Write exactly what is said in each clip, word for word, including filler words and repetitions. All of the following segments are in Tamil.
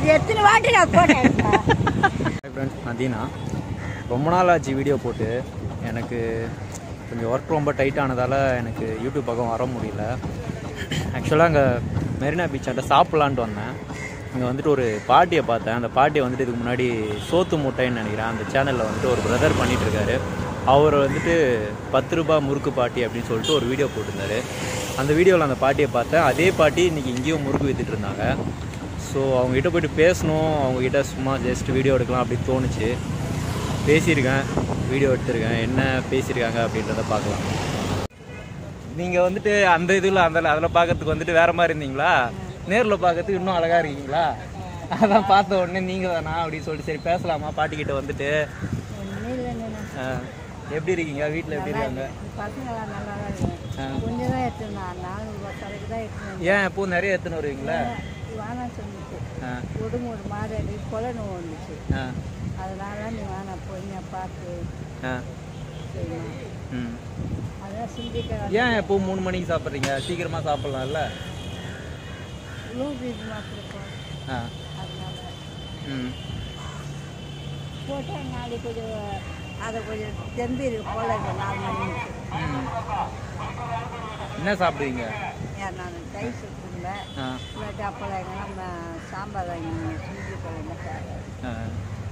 இது எத்தனை வாட்டி நான் போட்டேன். நதீனா ரொம்ப நாள் ஆச்சு வீடியோ போட்டு. எனக்கு கொஞ்சம் ஒர்க் ரொம்ப டைட் ஆனதால் எனக்கு யூடியூப் பக்கம் வர முடியல. ஆக்சுவலாக அங்கே மெரினா பீச்சாண்ட சாப்பிட்லான்ட்டு வந்தேன். இங்கே வந்துட்டு ஒரு பாட்டியை பார்த்தேன். அந்த பாட்டியை வந்துட்டு இதுக்கு முன்னாடி சோத்து மூட்டைன்னு நினைக்கிறேன் அந்த சேனலில் வந்துட்டு ஒரு பிரதர் பண்ணிகிட்ருக்காரு. அவர் வந்துட்டு பத்து ரூபா முறுக்கு பாட்டி அப்படின்னு சொல்லிட்டு ஒரு வீடியோ போட்டிருந்தாரு. அந்த வீடியோவில் அந்த பாட்டியை பார்த்தேன். அதே பாட்டி இன்றைக்கி இங்கேயும் முறுக்கு விற்றுட்டு இருந்தாங்க. ஸோ அவங்ககிட்ட போய்ட்டு பேசணும், அவங்ககிட்ட சும்மா ஜஸ்ட் வீடியோ எடுக்கலாம் அப்படின்னு தோணுச்சு. பேசியிருக்கேன், வீடியோ எடுத்திருக்கேன். என்ன பேசியிருக்காங்க அப்படின்றத பார்க்கலாம். நீங்கள் வந்துட்டு அந்த இதில் அந்த அதில் பார்க்கறதுக்கு வந்துட்டு வேறு மாதிரி இருந்தீங்களா? நேரில் பார்க்கறதுக்கு இன்னும் அழகாக இருக்கீங்களா? அதான் பார்த்த உடனே நீங்கள் தானா அப்படின்னு சொல்லிட்டு சரி பேசலாமா பாட்டிக்கிட்ட வந்துட்டு. எப்படி இருக்கீங்க? வீட்டில் எப்படி இருக்காங்க? ஏன் எப்போ நிறைய எத்தனை வருவீங்களா? ஒரு மாதிரி கொலை நோய் வந்துச்சு, அதனால நீ வேணா போய் பார்த்து அதான் சிந்திக்க. ஏன் எப்போ மூணு மணிக்கு சாப்பிட்றீங்க? சீக்கிரமா சாப்பிட்லாம்ல. போட்டா நாளைக்கு கொஞ்சம் அதை கொஞ்சம் தெம்பி இருக்கு போல இருக்கு. நாலு மணிக்கு என்ன சாப்பிடுவீங்க? ஏன் நான் ரைஸ் எடுத்துருந்தேன், இல்லாட்டி அப்போல்லாம் எங்கன்னா சாம்பார் வாங்கி செஞ்சு போகிறேன்.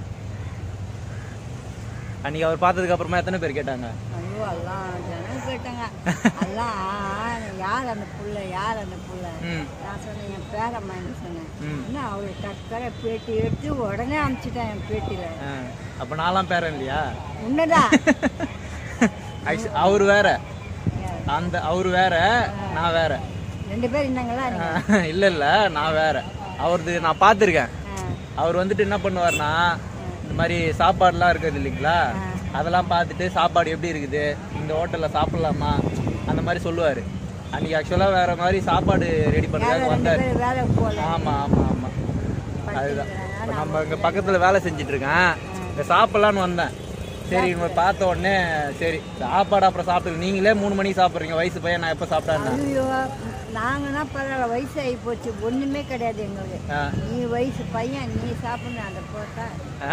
அன்றைக்கி அவர் பார்த்ததுக்கு அப்புறமா எத்தனை பேர் கேட்டாங்க? ஐயோ எல்லாம் ஜனம் கேட்டாங்க. எல்லாம் யார் அந்த புள்ள, யார் அந்த புள்ள? நான் சொன்னேன் என் பேரம்மான்னு சொன்னேன். இன்னும் அவளுக்கு டக்கரை பேட்டி எடுத்து உடனே அனுப்பிச்சிட்டேன் என் பேட்டியில். அப்போ நான்லாம் பேரன் இல்லையா? உன்னதான். அவர் வேற, அந்த அவர் வேற, நான் வேற. ரெண்டு பேர் இருந்தாங்களா? இல்லை இல்லை, நான் வேற. அவரது நான் பார்த்துருக்கேன். அவர் வந்துட்டு என்ன பண்ணுவார்னா, இந்த மாதிரி சாப்பாடுலாம் இருக்குது இல்லைங்களா, அதெல்லாம் பார்த்துட்டு சாப்பாடு எப்படி இருக்குது, இந்த ஹோட்டலில் சாப்பிட்லாமா அந்த மாதிரி சொல்லுவார். அன்றைக்கி ஆக்சுவலாக வேறு மாதிரி சாப்பாடு ரெடி பண்ணுறதுக்கு வந்தார். ஆமாம் ஆமாம் ஆமாம், அதுதான். இப்போ நம்ம இங்கே பக்கத்தில் வேலை செஞ்சிட்ருக்கேன், இங்கே சாப்பிட்லான்னு வந்தேன். சரி இவங்க பார்த்த உடனே சரி சாப்பாடு அப்புறம் சாப்பிட்டு, நீங்களே மூணு மணிக்கு சாப்பிட்றீங்க, வயசு பையன் நான் எப்போ சாப்பிட்டேன்னா? நாங்கன்னா பரவாயில்ல, வயசு ஆகி போச்சு, ஒன்றுமே கிடையாது எங்களுக்கு. நீ வயசு பையன், நீ சாப்பிடணும் அந்த போட்டா.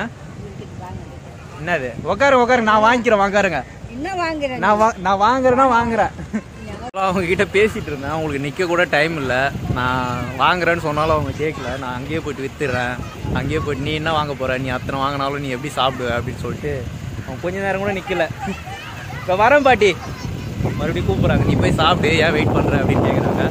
என்னது உட்காரு உட்காரு, நான் வாங்கிக்கிறேன், வாங்காருங்க. என்ன வாங்குறேன்? நான் நான் வாங்குறேன்னா வாங்குறேன். அவங்க கிட்ட பேசிட்டு இருந்தேன். அவங்களுக்கு நிற்க கூட டைம் இல்லை. நான் வாங்குறேன்னு சொன்னாலும் அவங்க கேட்கல. நான் அங்கேயே போயிட்டு வித்துடுறேன், அங்கேயே போயிட்டு நீ என்ன வாங்க போற, நீ அத்தனை வாங்கினாலும் நீ எப்படி சாப்பிடுவ அப்படின்னு சொல்லிட்டு அவங்க கொஞ்ச நேரம் கூட நிற்கல. இப்போ வரேன் பாட்டி, மறுபடியும் கூப்பிட்றாங்க, நீ போய் சாப்பிடு, ஏன் வெயிட் பண்ணுற அப்படின்னு கேட்குறாங்க.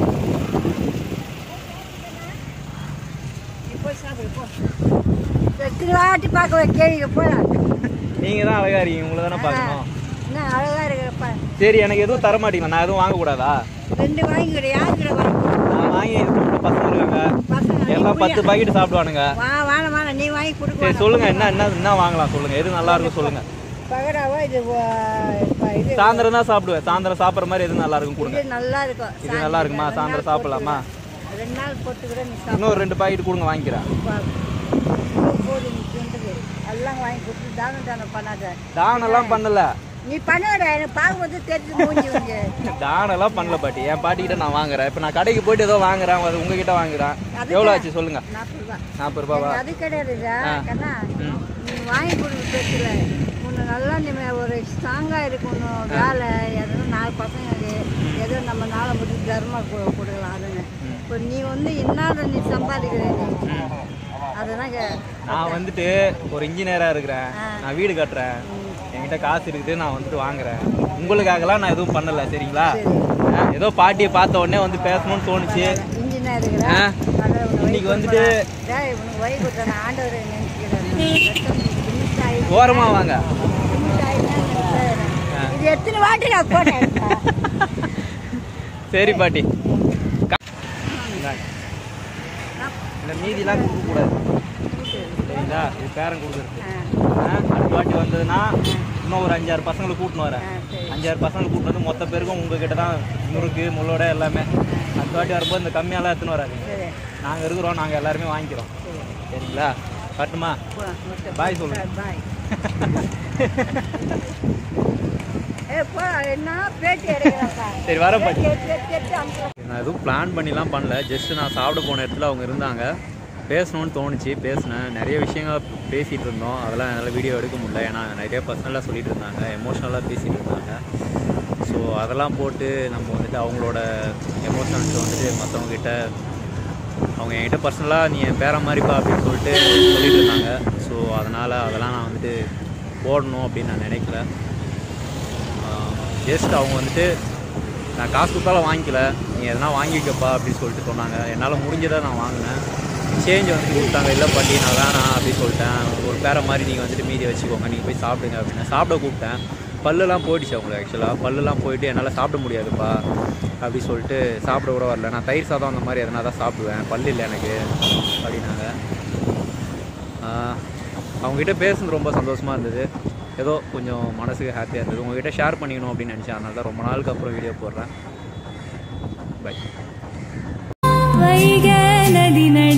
நீங்கள் தான் அழகா இருக்கீங்க, உங்களை தானே பார்க்கணும். அழகா இருக்கிறப்ப சரி, எனக்கு எதுவும் தர மாட்டீங்களா? நான் எதுவும் வாங்கக்கூடாதா? ரெண்டு வாங்கிக்கிறேன். யாரு நான் வாங்கி பசங்க இருக்காங்க, எல்லாம் பத்து பாக்கெட் சாப்பிடுவானுங்க. நீ வாங்கி கொடுக்க. சரி சொல்லுங்க, என்ன என்ன என்ன வாங்கலாம் சொல்லுங்க, எது நல்லா இருக்கும் சொல்லுங்க. பகடாவா இது? சாயந்தரம் தான் சாப்பிடுவேன், சாயந்தரம் சாப்பிட்ற மாதிரி எது நல்லா இருக்கும் கொடுங்க. நல்லா இருக்கும். இது நல்லா இருக்குமா? சாயந்தரம் சாப்பிடலாமா? ரெண்டு நாள் போட்டு கூட நீ இன்னொரு ரெண்டு பாக்கெட் கொடுங்க, வாங்கிக்கிறேன். எல்லாம் வாங்கி கொடுத்து தானம் தானம் பண்ணாத. தானெல்லாம் பண்ணல, நீ பண்ணுவ, எனக்கு பார்க்கும்போது தெரிஞ்சு மூஞ்சி. தானெல்லாம் பண்ணல பாட்டி, என் பாட்டிக்கிட்ட நான் வாங்குறேன். இப்போ நான் கடைக்கு போயிட்டு ஏதோ வாங்குறேன், அது உங்ககிட்ட வாங்குறேன். எவ்வளோ ஆச்சு சொல்லுங்க? நாற்பது ரூபா. நாற்பது ரூபாவா? அது கிடையாது கண்ணா, நீ வாங்கி கொடுக்க பேசல. உன்னை நல்லா நீ ஒரு ஸ்ட்ராங்காக இருக்கணும். வேலை எதோ நாலு பசங்களுக்கு ஏதோ நம்ம நாளை முடிச்சு தர்மம் கொடுக்கலாம். அதுன்னு இப்போ நீ வந்து இன்னாத நீ சம்பாதிக்கிற, நீ அதெல்லாம் நான் வந்துட்டு ஒரு இன்ஜினியராக இருக்கிறேன், நான் வீடு கட்டுறேன், என்கிட்ட காசு இருக்குது, நான் வந்துட்டு வாங்குறேன். உங்களுக்காகலாம் நான் எதுவும் பண்ணலை சரிங்களா? ஏதோ பாட்டியை பார்த்த உடனே வந்து பேசணும்னு தோணுச்சு. இன்னைக்கு வந்துட்டு ஓரமா வாங்க. சரி பாட்டி, இந்த மீதிலாம் கொடுக்கக்கூடாது சரிங்களா? இது பேரன் கொடுக்குறது. அடுத்த வாட்டி வந்ததுன்னா இன்னும் ஒரு அஞ்சாறு பசங்களை கூட்டின்னு வரேன். அஞ்சாறு பசங்களை கூட்டின்னு வந்து மொத்த பேருக்கும் உங்ககிட்ட தான் முறுக்கு முள்ளோட எல்லாமே. அடுத்த வாட்டி வரும்போது இந்த கம்மியாலாம் எடுத்துன்னு வராது. நாங்கள் இருக்கிறோம், நாங்கள் எல்லாருமே வாங்கிக்கிறோம் சரிங்களா? கட்டுமா? பாய் சொல்லுங்க. சரி வரேன் பாட்டி. நான் எதுவும் பிளான் பண்ணிலாம் பண்ணல, ஜஸ்ட் நான் சாப்பிட போன இடத்துல அவங்க இருந்தாங்க. பேசணும்னு தோணுச்சு, பேசினேன். நிறைய விஷயங்கள் பேசிகிட்டு இருந்தோம், அதெல்லாம் என்னால் வீடியோ எடுக்க முடியல. ஏன்னா நிறைய பர்சனலாக சொல்லிகிட்டு இருந்தாங்க, எமோஷ்னலாக பேசிகிட்டு இருந்தாங்க. ஸோ அதெல்லாம் போட்டு நம்ம வந்துட்டு அவங்களோட எமோஷனல்ஸ் வந்துட்டு மற்றவங்ககிட்ட அவங்க என்கிட்ட பர்சனலாக நீ என் பேர மாதிரிப்பா அப்படின்னு சொல்லிட்டு சொல்லிட்டு இருந்தாங்க. ஸோ அதனால் அதெல்லாம் நான் வந்துட்டு போடணும் அப்படின்னு நான் நினைக்கல. ஜஸ்ட் அவங்க வந்துட்டு நான் காசு கொடுத்தாலும் வாங்கிக்கல, நீ எதனா வாங்கிக்கப்பா அப்படின்னு சொல்லிட்டு சொன்னாங்க. என்னால் முடிஞ்சதை நான் வாங்கினேன். சேஞ்ச் வந்துட்டு கொடுத்தாங்க. இல்லை பாட்டி நான் வேணாம் அப்படின்னு சொல்லிட்டேன், ஒரு பேர மாதிரி நீங்கள் வந்துட்டு மீதி வச்சுக்கோங்க, நீங்கள் போய் சாப்பிடுங்க அப்படின்னு சாப்பிட கூப்பிட்டேன். பல்லுலாம் போயிடுச்சு அவங்களுக்கு. ஆக்சுவலாக பல்லுலாம் போயிட்டு என்னால் சாப்பிட முடியாதுப்பா அப்படி சொல்லிட்டு சாப்பிட கூட வரல. நான் தயிர் சாதம் அந்த மாதிரி எதனா தான் சாப்பிடுவேன், பல்லு இல்லை எனக்கு அப்படின்னாங்க. அவங்ககிட்ட பேசுனது ரொம்ப சந்தோஷமாக இருந்தது, ஏதோ கொஞ்சம் மனசுக்கு ஹாப்பியாக இருந்தது. உங்கள்கிட்ட ஷேர் பண்ணிக்கணும் அப்படின்னு நினச்சேன். அதனால தான் ரொம்ப நாளுக்கு அப்புறம் வீடியோ போடுறேன். பை.